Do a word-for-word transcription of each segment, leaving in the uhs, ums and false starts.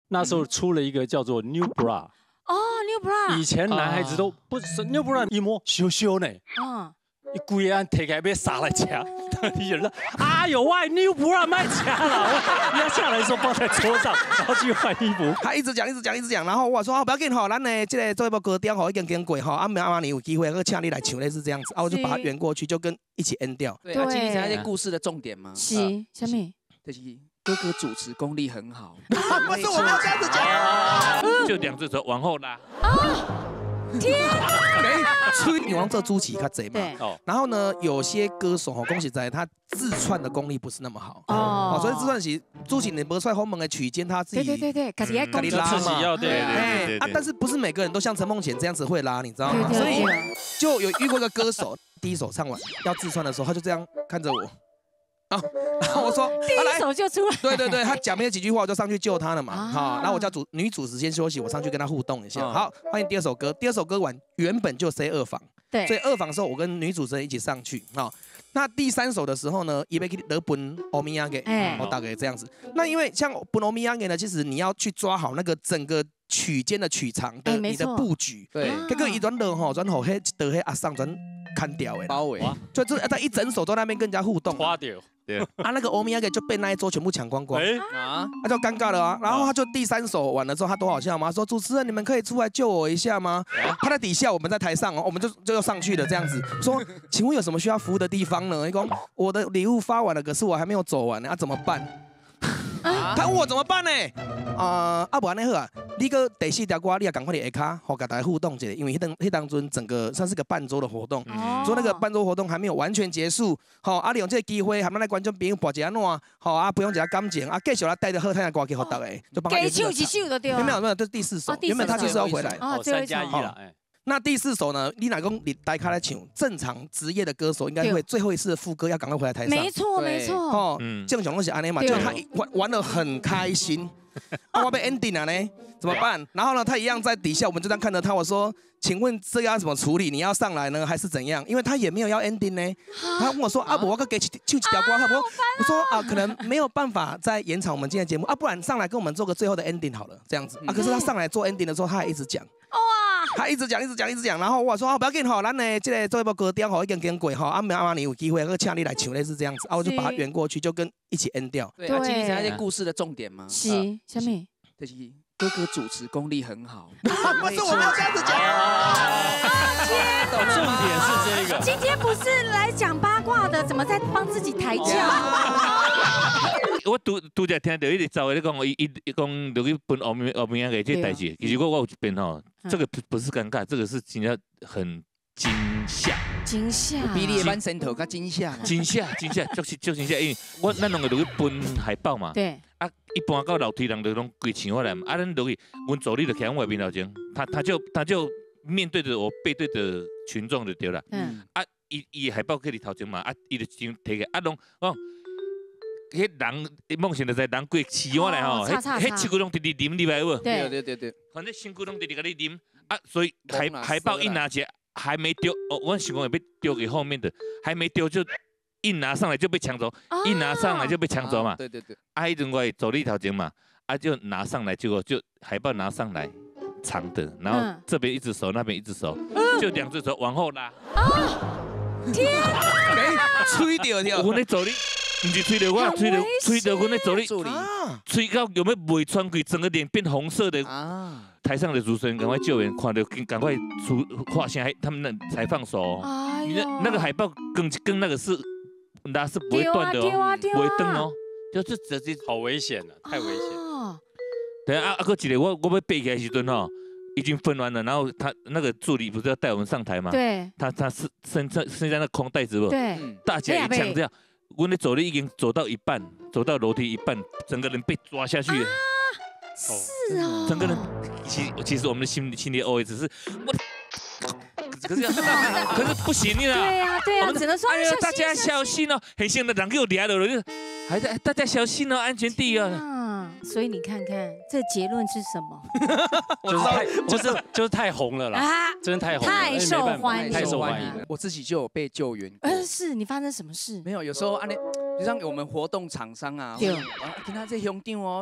那时候出了一个叫做 New Bra。 哦 ，New Bra。 以前男孩子都不是 New Bra 一摸羞羞呢。嗯。一故意按提起来被杀来掐，有人说啊有外 New Bra 卖掐了，压下来的时候放在桌上，然后去换衣服。 他一直讲，一直讲，一直讲，然后我说啊不要紧吼，咱呢这个做一部歌调吼已经经过吼，啊明阿你有机会，我请你来唱类似这样子，啊我就把它圆过去，就跟一起 end 掉。 对，今天才那些故事的重点嘛。 是，什么？ 就是哥哥主持功力很好。 不是，我没有这样子讲。 就两只手往后拉。 天啊！ 吹女王这朱启较贼嘛，哦，然后呢，有些歌手吼，恭喜在他自串的功力不是那么好哦，所以自串是朱启你不帅后门的曲间他自己， 对对对对，自己要自己要对对对啊，但是不是每个人都像陈梦贤这样子会拉，你知道吗？所以就有遇过一个歌手，第一首唱完要自串的时候，他就这样看着我。啊，然后我说， 第一首就出来， 对对对，他讲没有几句话，我就上去救他了嘛。好，然后我叫主女主持先休息，我上去跟他互动一下。好，欢迎第二首歌，第二首歌完原本就 say 二房， 对， 所以二房的时候我跟女主持人一起上去。好，那第三首的时候呢，也被得本欧米亚给，我大概这样子。那因为像本欧米亚给呢，其实你要去抓好那个整个曲间的曲长的你的布局， 对， 这个一转落吼，转后迄得迄阿上转砍掉的包围， 所以这在一整首都在那边跟人家互动， 花掉。 啊，那个欧米亚给就被那一桌全部抢光光，啊，那就尴尬了啊。然后他就第三首完了之后，他多好笑吗？说主持人，你们可以出来救我一下吗？他在底下，我们在台上哦，我们就就要上去了这样子。说，请问有什么需要服务的地方呢？一共我的礼物发完了，可是我还没有走完呢，啊怎么办？他问我怎么办呢？啊，啊不然呢好啊，你个第四条歌你也赶快的下卡，和大家互动一下，因为迄当迄当中整个算是个半周的活动，所以那个半周活动还没有完全结束。好，啊利用这个机会，还咱来观众朋友播一下暖，好啊不用一下感情，啊继续来带着好听的歌给大家，就帮他。 给唱一首就对了。 没有没有，这是第四首，原本他就是要回来。 哦，三加一了，哎。 那第四首呢？你哪公你带开来唱，正常职业的歌手应该会最后一次的副歌要赶快回来台上。 没错没错。 哦，正常都是安尼嘛，就他玩玩得很开心。啊，我被 ending 了呢，怎么办？然后呢，他一样在底下，我们就这样看着他。我说，请问这要怎么处理？你要上来呢，还是怎样？因为他也没有要 ending 呢。他问我说，啊，我要给唱几条歌，好不好？我说啊，可能没有办法再延长我们今天的节目啊，不然上来跟我们做个最后的 ending 好了，这样子啊。可是他上来做 ending 的时候，他还一直讲。他一直讲，一直讲，一直讲，然后我说啊，不要紧吼，咱呢这个做一部歌调吼已经经过吼，啊明阿你有机会，我请你来唱类似这样子，啊我就把它圆过去，就跟一起 end 掉。 对，今天才那些故事的重点嘛。 是，什么？ 就是哥哥主持功力很好。 不是，我没有这样子讲。 天哪！ 重点是这个。 今天不是来讲八卦的，怎么在帮自己抬轿？ 我拄拄则听到伊直走咧讲，伊伊讲落去分后面后面个这代志，其实我我有一边吼，这个不不是尴尬，这个是真正很惊吓。 惊吓。 比你班神头较惊吓。 惊吓惊吓，就是就惊吓，因为我咱两个落去分海报嘛。 对。 啊，一般到楼梯人就拢规抢我来嘛，啊，咱落去，阮助理就徛我面头前，他他就他就面对着我，背对着群众就对了。嗯。啊，伊伊海报去伫头前嘛，啊，伊就先摕起，啊，拢哦。迄人梦想就在人过饲我来吼，迄迄手骨拢直直啉入来有无？ 对对对对， 反正身躯拢直直甲你啉啊，所以海海报一拿起来还没丢，哦，我想讲被丢给后面的，还没丢就一拿上来就被抢走，一拿上来就被抢走嘛。 对对对， 啊，迄阵我助理头前嘛，啊就拿上来，结果就海报拿上来长的，然后这边一只手，那边一只手，就两只手往后拉。 天啊！ 吹掉掉， 我那助理。唔是吹到我，吹到吹到阮的助理，吹到有没有胃穿过，整个脸变红色的。啊！台上的主持人赶快救援，看到赶快出画线，还他们那才放手。哎呦！那那个海报跟跟那个是那是不会断的哦，不会断哦，就是直接好危险了，太危险。 等下啊啊，个一个我我要背起来的时阵吼，已经分完了，然后他那个助理不是要带我们上台吗？ 对。 他他是身在身在那空袋子不？ 对。大家一抢这样。我的走路已经走到一半，走到楼梯一半，整个人被抓下去了。 啊，是啊。 整个人，其其实我们的心心里 O S 是，我，可是可是不行啊。 对呀对呀，我们只能说， 哎呀，大家小心哦，很像的人给我抓了，就还在大家小心哦，安全第一啊。 所以你看看，这结论是什么？ 就是太就是就是太红了啦，啊，真的太红了， 太受欢迎， 太受欢迎了。 我自己就有被救援。 呃，是你发生什么事？ 没有，有时候按那，就像我们活动厂商啊，对，啊，跟他这兄弟哦是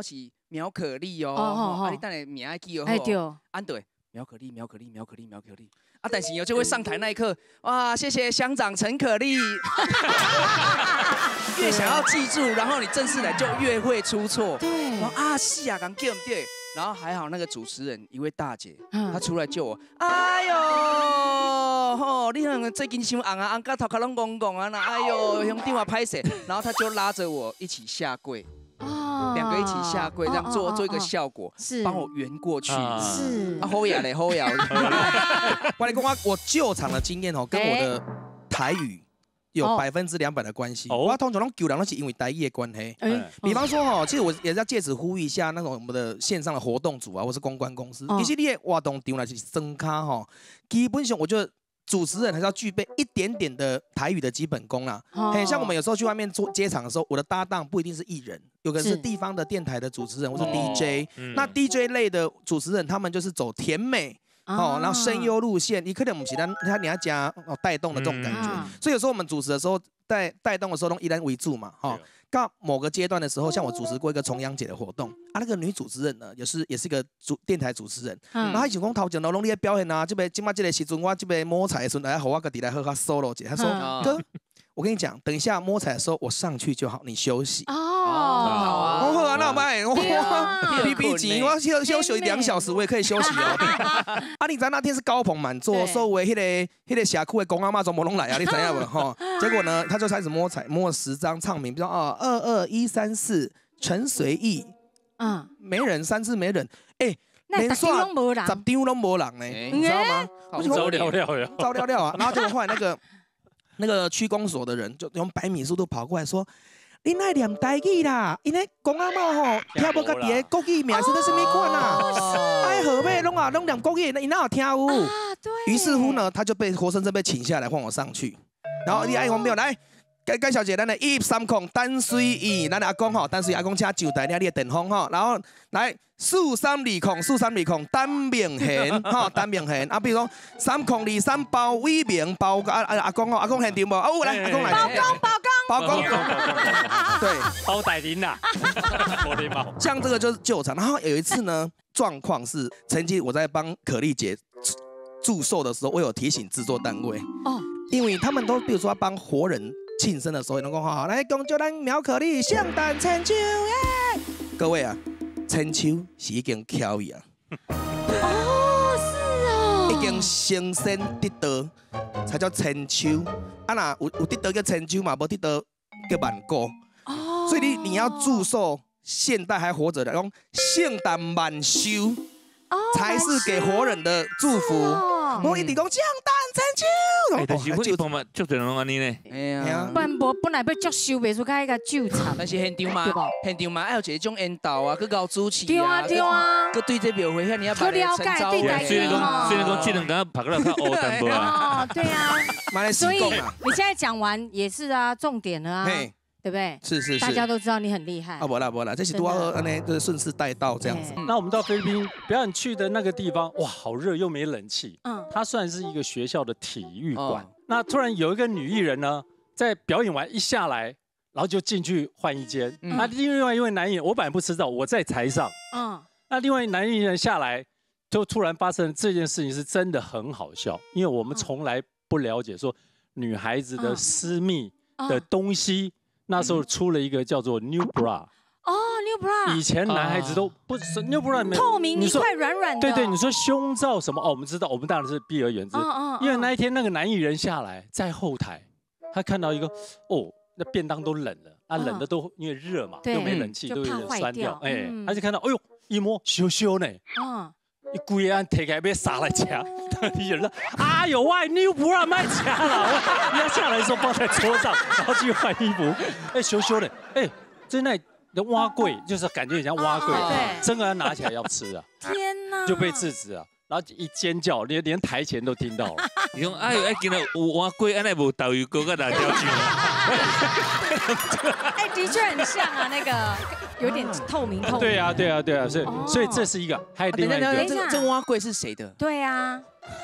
苗可丽哦，哦啊，你等下名爱记哦， 哎对， 安对，苗可丽，苗可丽，苗可丽，苗可丽。啊，但是有就会上台那一刻，哇，谢谢乡长陈可丽。越想要记住，然后你正式来就越会出错。 对， 啊是啊，刚叫唔对，然后还好那个主持人一位大姐，她出来救我。哎呦，吼，你两个最近伤红啊，红到头壳拢戆戆啊，那哎呦，兄弟我拍谁？然后她就拉着我一起下跪。哦，两个一起下跪，这样做做一个效果，是帮我圆过去，是啊，好呀嘞，好呀。 我来跟我我救场的经验哦，跟我的台语有百分之两百的关系。我通常拢救人都是因为台语的关系。比方说哦，其实我也是要借此呼吁一下那种我们的线上的活动组啊，或是公关公司，其实你的活动场来是增咖哈，基本上我觉得。主持人还是要具备一点点的台语的基本功啦。嘿，像我们有时候去外面做接场的时候，我的搭档不一定是艺人，有个是地方的电台的主持人或是 D J。那 D J 类的主持人，他们就是走甜美哦，然后声优路线，你可能不是咱他你要加哦带动的这种感觉。所以有时候我们主持的时候，带带动的时候，都以人为主嘛，哈。到某个阶段的时候，像我主持过一个重阳节的活动啊，那个女主持人呢，也是也是一个主电台主持人，然后她想讲头前都拢你在表演啊，这边今麦这个时阵，我这边摸彩的时候，来和我个底来喝下 solo 姐，她说哥，我跟你讲，等一下摸彩的时候我上去就好，你休息。哦，我好啊，那卖我比比钱，我休休息两小时，我也可以休息哦。啊，你知道那天是高朋满座，所有迄个迄个社区的公阿妈怎么拢来啊？你知影无？哈，结果呢，他就开始摸彩，摸了十张唱名，比如说啊，二二一三四陈随意，嗯，没人，三次没人，哎，连刷十张都没人呢，你知道吗？ 糟了了呀， 糟了了啊！然后结果后来那个。那个区公所的人就用百米速度跑过来说：“你爱念台语啦，因为公阿嬷吼听无家己的国语名是在什么款啊？哎，后尾拢啊拢念国语，那哪有听有？啊，对。于是乎呢，他就被活生生被请下来，换我上去。然后你爱我没有来，该该小姐，咱的一三空单随意，咱的阿公吼，单随阿公请就台，你的电风吼，然后来。”四三二空，四三二空，单明贤，哈，单明贤啊，比如说三空二三包威明包啊啊阿公哦，阿公现场无？哦，来阿公来。 包公，包公，包公，对， 包歹林呐，我的猫。 像这个就是救场，然后有一次呢，状况是曾经我在帮可丽姐祝寿的时候，我有提醒制作单位哦，因为他们都比如说要帮活人庆生的时候，能够好好来恭祝咱苗可丽圣诞千秋耶！各位啊。千秋是已经翘去啊！ 哦，是哦， 已经升仙得道才叫千秋。啊那有有得道叫千秋嘛，无得道叫万古。哦，所以你你要祝寿现代还活着的，讲圣诞万寿，才是给活人的祝福。我一直讲圣诞千秋。 哎，但是我一般嘛，就只能安尼呢。 哎呀，不然无本来要接收，袂出开一个酒场。 但是现场嘛，现场嘛，还有一种引导啊，佮搞主持啊， 对啊对啊， 佮对这庙会遐尼啊， 佮了解对台虽然讲虽然讲这两个拍过来较乌淡薄啊。 哦，对啊。所以你现在讲完也是啊，重点了啊。对不对？ 是是是， 大家都知道你很厉害。 啊，不啦不啦，这是多安呢，就是顺势带到这样子。 那我们到菲律宾表演去的那个地方，哇，好热又没冷气。嗯，它算是一个学校的体育馆。那突然有一个女艺人呢，在表演完一下来，然后就进去换一间。那另外一位男艺人，我本来不知道，我在台上。嗯，那另外男艺人下来，就突然发生这件事情，是真的很好笑，因为我们从来不了解说女孩子的私密的东西。那时候出了一个叫做 New Bra， 哦 ，New Bra， 以前男孩子都不是 New Bra， 透明一块软软的。 对对，你说胸罩什么哦，我们知道，我们当然是避而远之。因为那一天那个男艺人下来在后台，他看到一个哦，那便当都冷了，啊冷的都因为热嘛，又没冷气，都有点酸掉。哎，他就看到，哎呦，一摸羞羞呢，嗯，一规个按摕起来要杀来吃，你人说，哎呦，我 New Bra 卖吃了，你要下来的时候放在桌上，然后去换衣服，哎，羞羞的，哎，在那的蛙柜，就是感觉很像蛙柜，真的要拿起来要吃啊， 天哪， 就被制止了。然后一尖叫，连连台前都听到了。 你讲哎呦，哎，今日有蛙龟，安尼无豆油膏跟辣椒酱。 哎，的确很像啊，那个有点透明透明。 对啊，对啊，对啊，所以所以这是一个，还有另外一个， 这这蛙龟是谁的？ 对啊，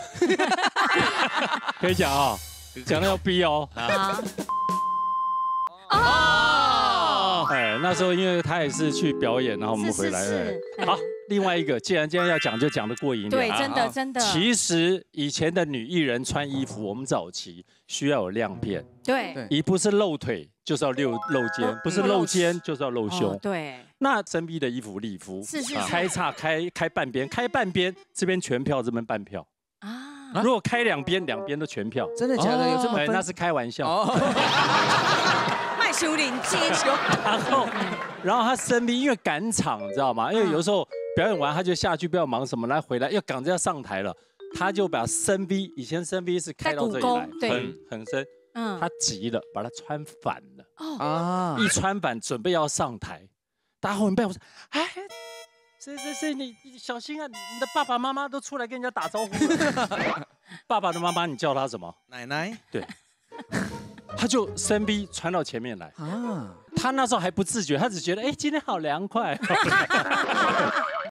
可以讲啊，讲了要逼哦。啊。哦。 哦，哎，那时候因为他也是去表演，然后我们回来。好，另外一个，既然今天要讲，就讲的过瘾。 对，真的真的。 其实以前的女艺人穿衣服，我们早期需要有亮片。 对。 一不是露腿，就是要露露肩；不是露肩，就是要露胸。 对。 那真 B 的衣服礼服， 是是开叉开开半边，开半边这边全票，这边半票。啊。如果开两边，两边都全票。 真的假的？有这么分？ 那是开玩笑。 卖修领巾。 然后，然后他生 B 因为赶场，你知道吗？因为有时候表演完他就下去，不知道忙什么，来回来要赶着要上台了，他就把深 B， 以前深 B 是开到这里来，很很深。嗯。他急了，把它穿反了。哦。啊。一穿反，准备要上台，大家后面被我说，哎。谁谁谁，你你小心啊！你的爸爸妈妈都出来跟人家打招呼了。爸爸的妈妈，你叫他什么？ 奶奶。 对。他就深 B 传到前面来啊。他那时候还不自觉，他只觉得哎，今天好凉快。